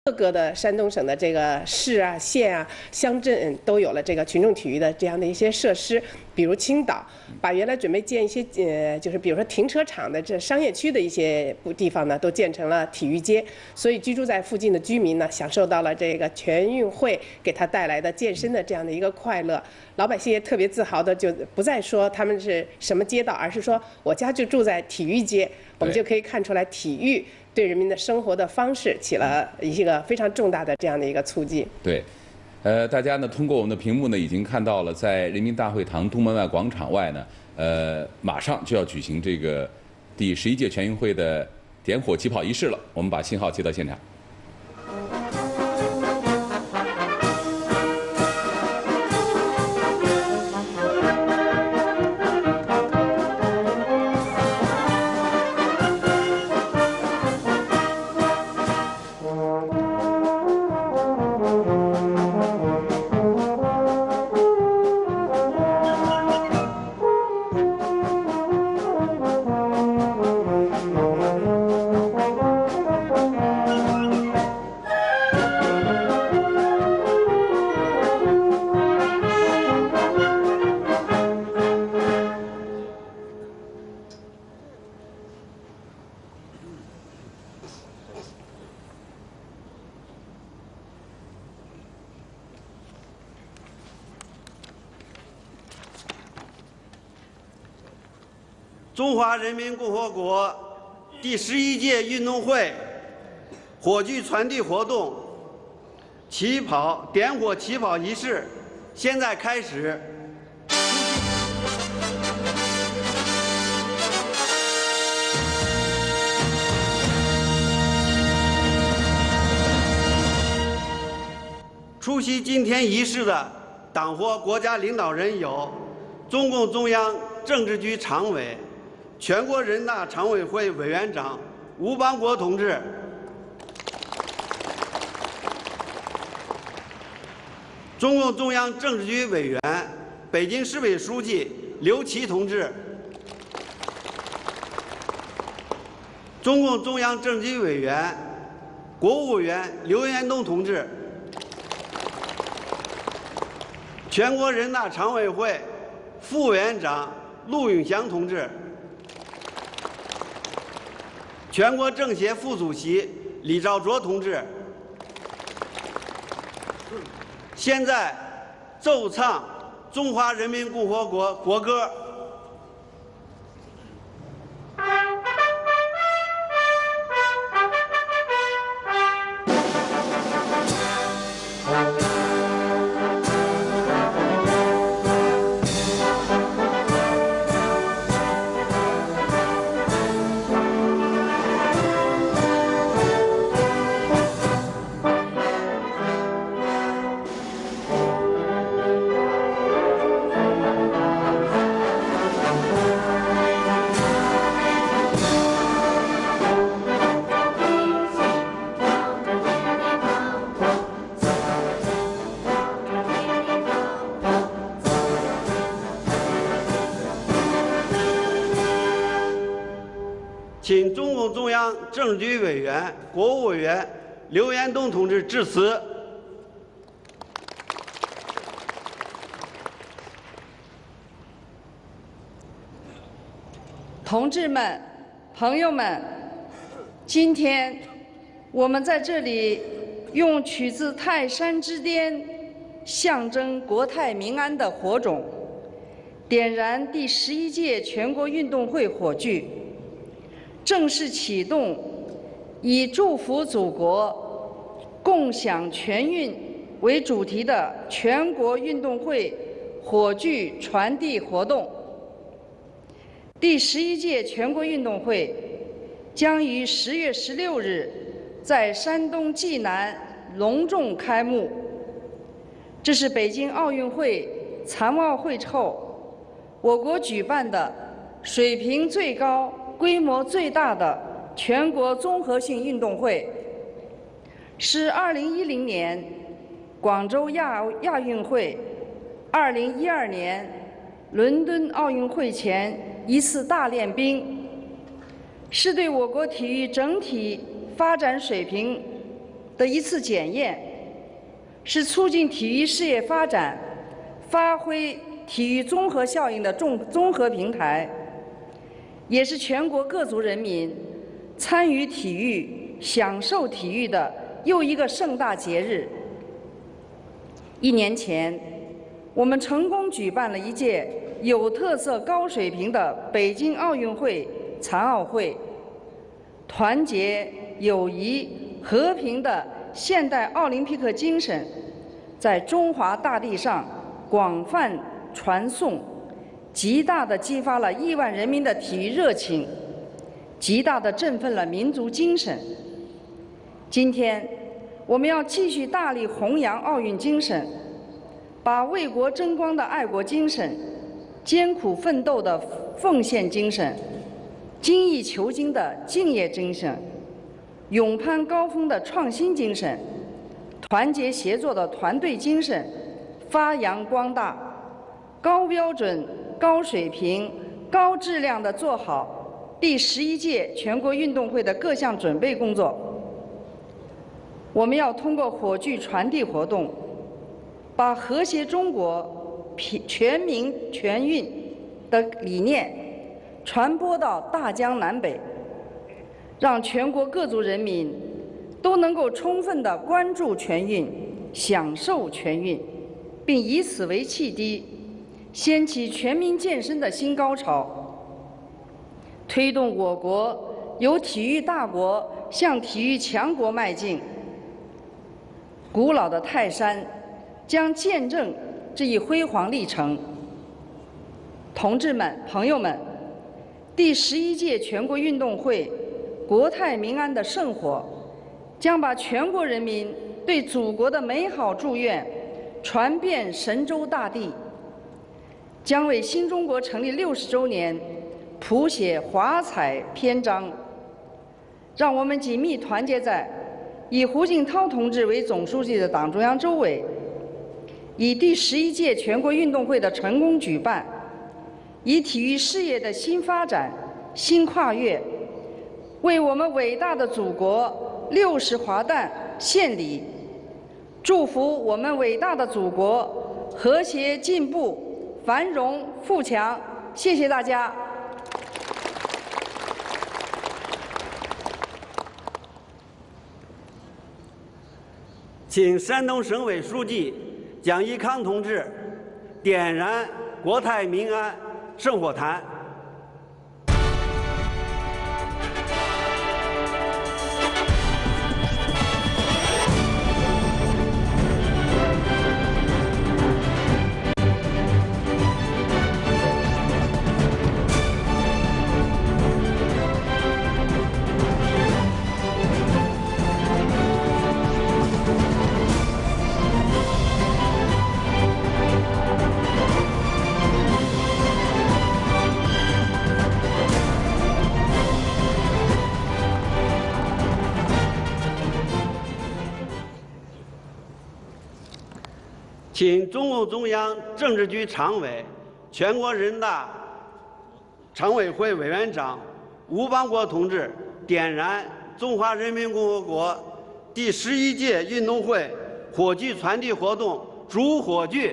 各个的山东省的这个市啊、县啊、乡镇都有了这个群众体育的这样的一些设施，比如青岛，把原来准备建一些就是比如说停车场的这商业区的一些地方呢，都建成了体育街，所以居住在附近的居民呢，享受到了这个全运会给他带来的健身的这样的一个快乐。老百姓也特别自豪的，就不再说他们是什么街道，而是说我家就住在体育街，我们就可以看出来体育对人民的生活的方式起了一个非常重大的这样的一个促进。 对，大家呢通过我们的屏幕呢已经看到了，在人民大会堂东门外广场外呢，马上就要举行这个第11届全运会的点火起跑仪式了。我们把信号接到现场。 中华人民共和国第11届运动会火炬传递活动点火起跑仪式现在开始。出席今天仪式的党或国家领导人有中共中央政治局常委、全国人大常委会委员长吴邦国同志，中共中央政治局委员、北京市委书记刘奇同志，中共中央政治局委员、国务委员刘延东同志，全国人大常委会副委员长陆永祥同志，全国政协副主席李兆卓同志。现在奏唱中华人民共和国国歌。请中共中央政治局委员、国务委员刘延东同志致辞。 同志们、朋友们，今天我们在这里用取自泰山之巅、象征国泰民安的火种，点燃第11届全国运动会火炬，正式启动以祝福祖国、共享全运为主题的全国运动会火炬传递活动。第11届全国运动会将于10月16日在山东济南隆重开幕。这是北京奥运会残奥会后我国举办的水平最高、规模最大的全国综合性运动会，是2010年广州亚运会、2012年伦敦奥运会前一次大练兵，是对我国体育整体发展水平的一次检验，是促进体育事业发展、发挥体育综合效应的综合平台，也是全国各族人民参与体育、享受体育的又一个盛大节日。1年前，我们成功举办了一届有特色、高水平的北京奥运会、残奥会，团结、友谊、和平的现代奥林匹克精神在中华大地上广泛传颂，极大地激发了亿万人民的体育热情，极大地振奋了民族精神。今天，我们要继续大力弘扬奥运精神，把为国争光的爱国精神、艰苦奋斗的奉献精神、精益求精的敬业精神、勇攀高峰的创新精神、团结协作的团队精神发扬光大，高标准、高水平、高质量地做好第11届全国运动会的各项准备工作。我们要通过火炬传递活动，把和谐中国、全民全运的理念传播到大江南北，让全国各族人民都能够充分地关注全运、享受全运，并以此为契机，掀起全民健身的新高潮，推动我国由体育大国向体育强国迈进。古老的泰山将见证这一辉煌历程。同志们、朋友们，第11届全国运动会国泰民安的圣火，将把全国人民对祖国的美好祝愿传遍神州大地，将为新中国成立60周年谱写华彩篇章。让我们紧密团结在以胡锦涛同志为总书记的党中央周围，以第11届全国运动会的成功举办，以体育事业的新发展、新跨越，为我们伟大的祖国60华诞献礼，祝福我们伟大的祖国和谐进步、繁荣富强。谢谢大家。 请山东省委书记蒋一康同志点燃国泰民安圣火坛。请中共中央政治局常委、全国人大常委会委员长吴邦国同志点燃中华人民共和国第11届运动会火炬传递活动主火炬。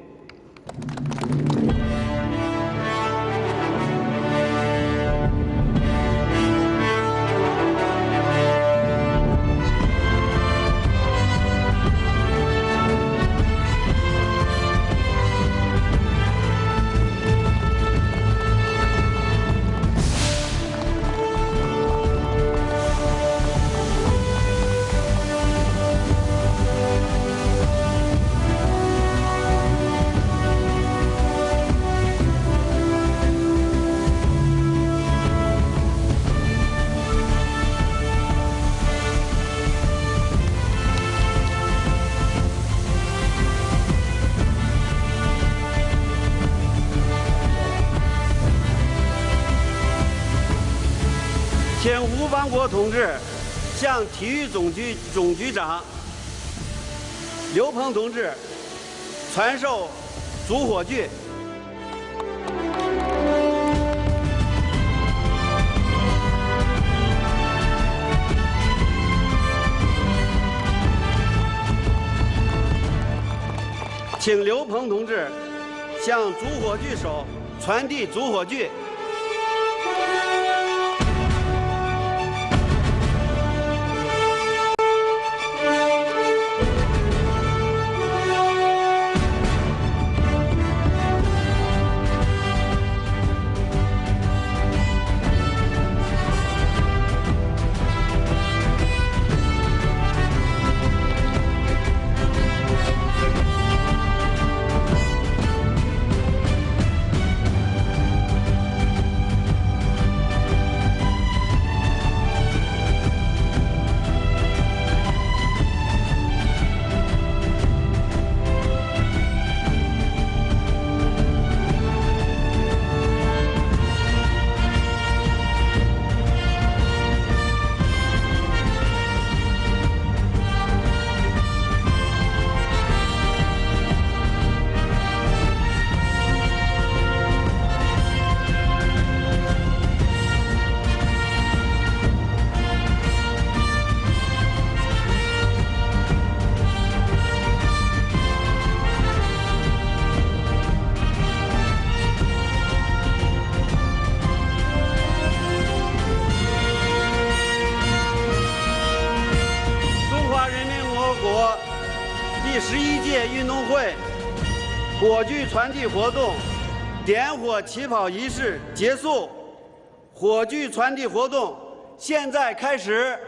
请吴邦国同志向体育总局长刘鹏同志传授主火炬。 请刘鹏同志向主火炬手传递主火炬。第11届运动会火炬传递活动点火起跑仪式结束，火炬传递活动现在开始。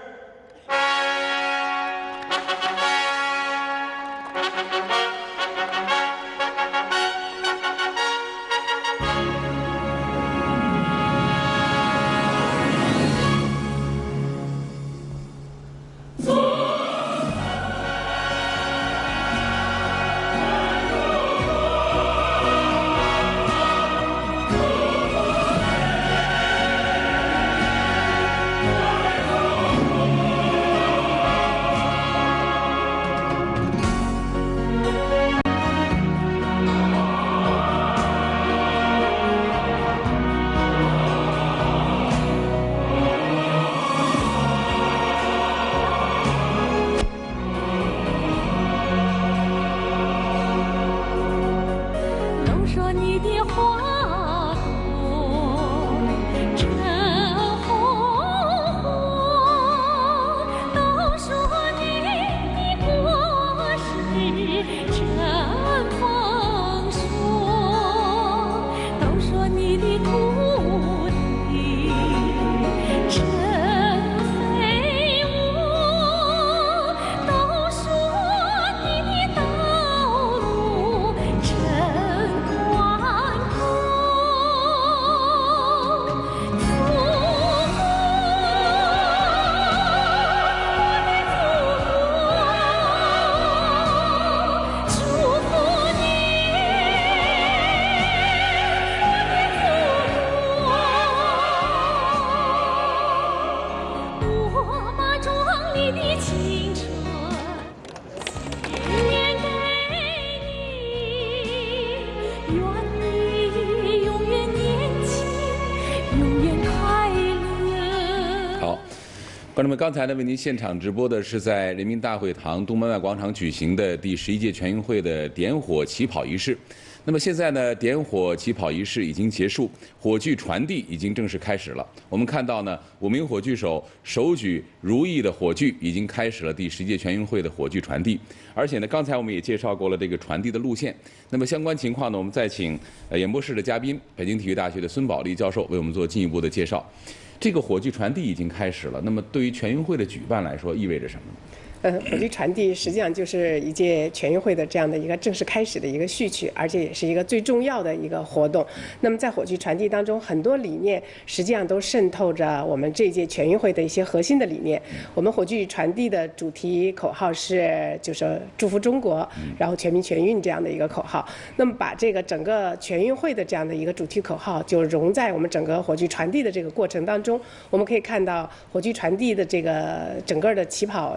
观众们，刚才呢为您现场直播的是在人民大会堂东门外广场举行的第11届全运会的点火起跑仪式。那么现在呢，点火起跑仪式已经结束，火炬传递已经正式开始了。我们看到呢，5名火炬手手举如意的火炬，已经开始了第11届全运会的火炬传递。而且呢，刚才我们也介绍过了这个传递的路线。那么相关情况呢，我们再请演播室的嘉宾，北京体育大学的孙宝利教授为我们做进一步的介绍。这个火炬传递已经开始了，那么对于全运会的举办来说，意味着什么呢？ 火炬传递实际上就是一届全运会的这样的一个正式开始的一个序曲，而且也是一个最重要的一个活动。那么在火炬传递当中，很多理念实际上都渗透着我们这届全运会的一些核心的理念。我们火炬传递的主题口号就是祝福中国，然后全民全运这样的一个口号。那么把这个整个全运会的这样的一个主题口号就融在我们整个火炬传递的这个过程当中。我们可以看到火炬传递的这个整个的起跑仪式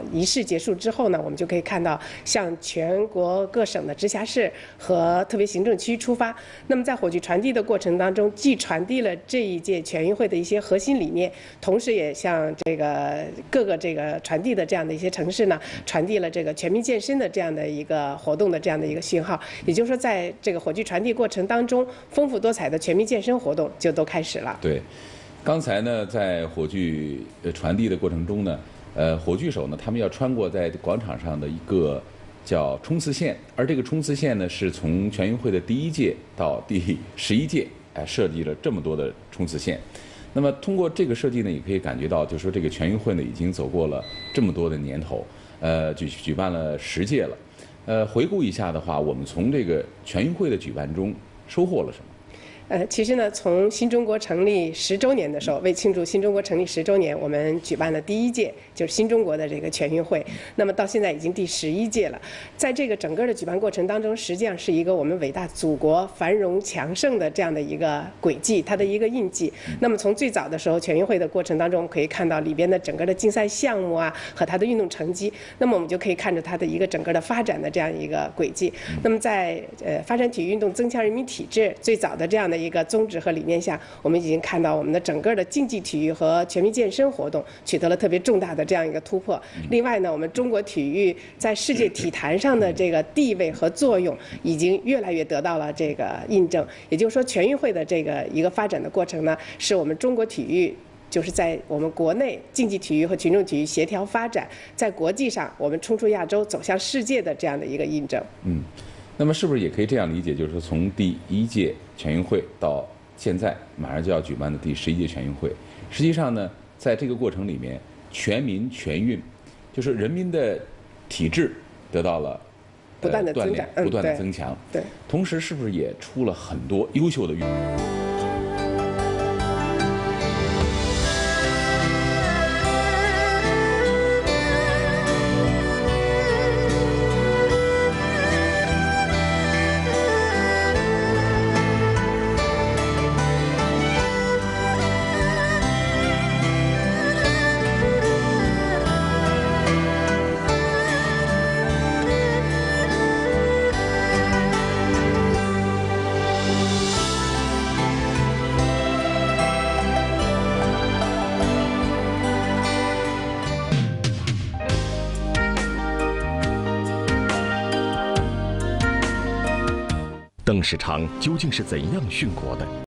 结束之后呢，我们就可以看到向全国各省的直辖市和特别行政区出发。那么在火炬传递的过程当中，既传递了这一届全运会的一些核心理念，同时也向这个各个这个传递的这样的一些城市呢，传递了这个全民健身的这样的一个活动的这样的一个讯号。也就是说，在这个火炬传递过程当中，丰富多彩的全民健身活动就都开始了。 对，刚才呢，在火炬传递的过程中呢，火炬手呢，他们要穿过在广场上的一个叫冲刺线，而这个冲刺线呢，是从全运会的第1届到第11届，设计了这么多的冲刺线。那么通过这个设计呢，也可以感觉到，就是说这个全运会呢，已经走过了这么多的年头，举办了10届了。回顾一下的话，我们从这个全运会的举办中收获了什么？ 其实呢，从新中国成立10周年的时候，为庆祝新中国成立10周年，我们举办了第1届，就是新中国的这个全运会。那么到现在已经第11届了。在这个整个的举办过程当中，实际上是一个我们伟大祖国繁荣强盛的这样的一个轨迹，它的一个印记。那么从最早的时候，全运会的过程当中，可以看到里边的整个的竞赛项目啊和它的运动成绩，那么我们就可以看着它的一个整个的发展的这样一个轨迹。那么在发展体育运动、增强人民体质最早的这样的一个宗旨和理念下，我们已经看到我们的整个的竞技体育和全民健身活动取得了特别重大的这样一个突破。另外呢，我们中国体育在世界体坛上的这个地位和作用已经越来越得到了这个印证。也就是说，全运会的这个一个发展的过程呢，是我们中国体育就是在我们国内竞技体育和群众体育协调发展，在国际上我们冲出亚洲走向世界的这样的一个印证。 那么是不是也可以这样理解，就是说从第1届全运会到现在马上就要举办的第11届全运会，实际上呢，在这个过程里面，全民全运，就是人民的体质得到了不断的增长， 不断的增强。 对， 同时是不是也出了很多优秀的运动员？ 邓世昌究竟是怎样殉国的？